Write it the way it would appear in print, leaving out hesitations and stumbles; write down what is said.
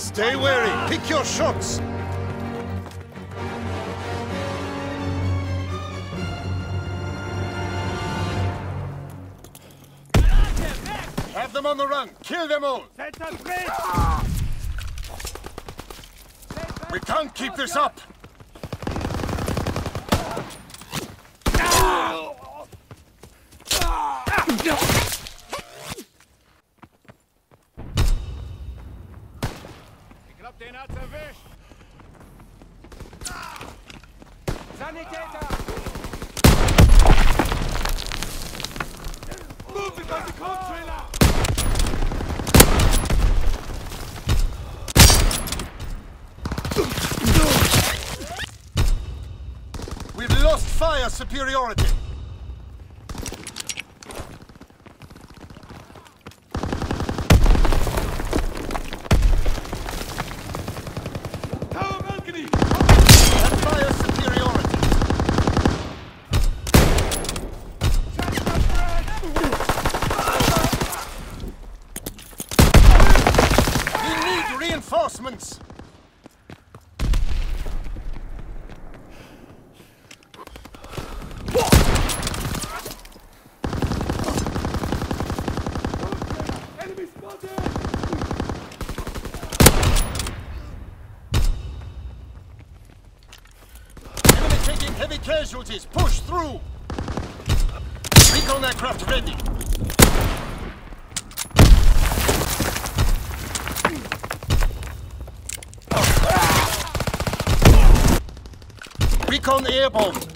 Stay wary. Pick your shots. Have them on the run. Kill them all. We can't keep this up. Ich glaub, den hat's erwischt. Sanitäter! Move it by the cold trailer! We've lost fire superiority. Tower balcony! Have fire superiority. We need reinforcements. Enemy spotted! Enemy taking heavy casualties. Push through. Recon aircraft ready. Recon airborne.